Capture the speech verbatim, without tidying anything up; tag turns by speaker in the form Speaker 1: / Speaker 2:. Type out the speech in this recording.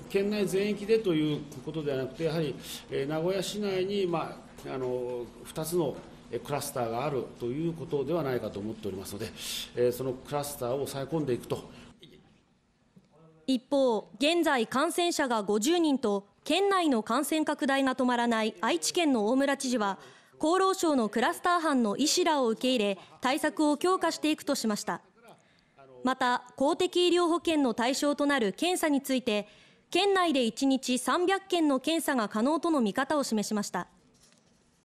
Speaker 1: 県内全域でということではなくて、やはり名古屋市内に、まあ、あのふたつのクラスターがあるということではないかと思っておりますので、そのクラスターを抑え込んでいくと。
Speaker 2: 一方、現在感染者がごじゅうにんと県内の感染拡大が止まらない愛知県の大村知事は、厚労省のクラスター班の医師らを受け入れ、対策を強化していくとしました。また、公的医療保険の対象となる検査について、県内でいちにちさんびゃっけんの検査が可能との見方を示しました。